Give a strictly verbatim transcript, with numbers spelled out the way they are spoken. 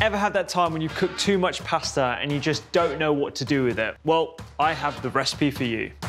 Ever had that time when you've cooked too much pasta and you just don't know what to do with it? Well, I have the recipe for you.